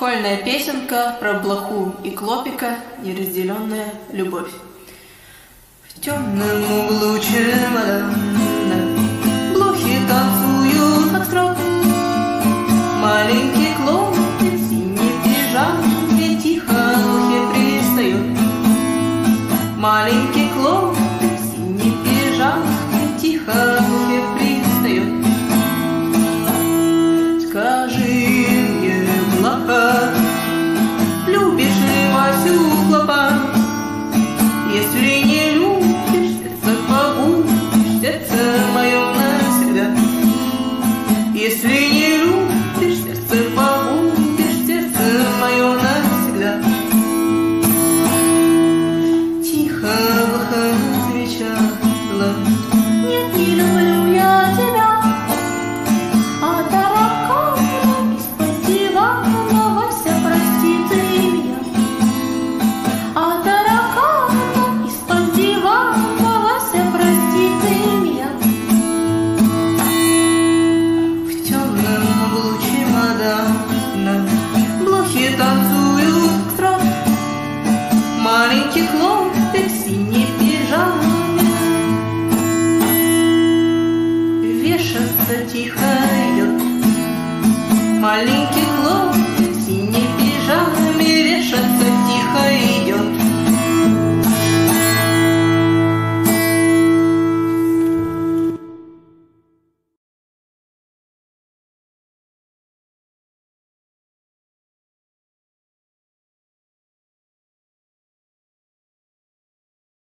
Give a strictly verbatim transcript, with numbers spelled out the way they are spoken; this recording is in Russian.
Школьная песенка про блоху и клопика, неразделенная любовь. В темном углу чемодана блохи танцуют фокстрот. Маленький клопик в синей пижаме тихо блохе пристает. Маленький клопик в синей пижаме тихо блохе пристает. Скажи мне, блоха, любишь ли Васю клопа? Если не любишь, сердце погубишь, сердце мое навсегда. Если не любишь, сердце погубишь, сердце мое навсегда. Тихо блоха отвечала: нет, не люблю я тебя. А таракана из-под дивана: Вася, прости ты меня. А таракана из-под дивана: Вася, прости ты меня. В темном углу чемодана блохи танцуют фокстрот. Маленький хлопец в синей пижаме вешаться тихо идет. Маленький